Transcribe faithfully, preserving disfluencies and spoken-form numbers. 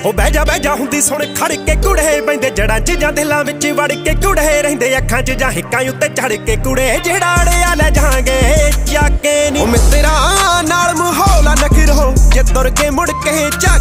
ਉਹ ਬਹਿ ਜਾ ਬਹਿ ਜਾ ਹੁੰਦੀ ਸੁਣ ਖੜ ਕੇ ਕੁੜੇ ਪੈਂਦੇ ਜੜਾਂ ਚ ਜਾਂ ਦਿਲਾਂ ਵਿੱਚ ਵੜ ਕੇ ਕੁੜੇ ਰਹਿੰਦੇ ਅੱਖਾਂ ਚ ਜਾਂ ਹਿੱਕਾਂ ਉੱਤੇ ਚੜ ਕੇ ਕੁੜੇ ਜਿਹੜਾ ਅੜਿਆ ਲੈ ਜਾਾਂਗੇ ਚੱਕ ਕੇ ਨੀ। ਉਹ ਮਿੱਤਰਾਂ ਨਾਲ ਮਾਹੌਲ ਨਖਰ ਹੋ ਜੇ ਤੁਰ ਕੇ ਮੁੜ ਕੇ